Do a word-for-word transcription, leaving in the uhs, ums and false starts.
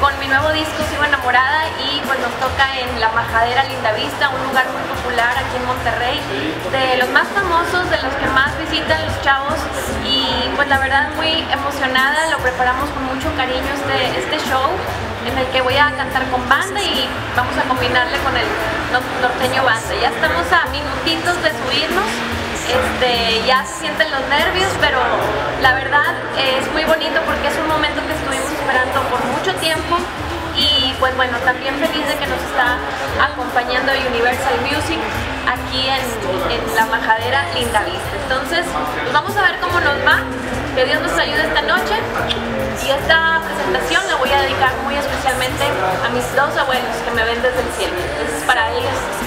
con mi nuevo disco Sigo Enamorada y pues nos toca en La Majadera Lindavista, un lugar muy popular aquí en Monterrey, de los más famosos, de los que más visitan los chavos, y pues la verdad muy emocionada. Lo preparamos con mucho cariño este, este show en el que voy a cantar con banda y vamos a combinarle con el norteño banda. Ya estamos a minutitos de subirnos. Este, ya se sienten los nervios, pero la verdad es muy bonito porque es un momento que estuvimos esperando por mucho tiempo y pues bueno, también feliz de que nos está acompañando Universal Music aquí en, en La Majadera Lindavista. Entonces, pues vamos a ver cómo nos va, que Dios nos ayude esta noche, y esta presentación la voy a dedicar muy especialmente a mis dos abuelos que me ven desde el cielo. Entonces, para ellos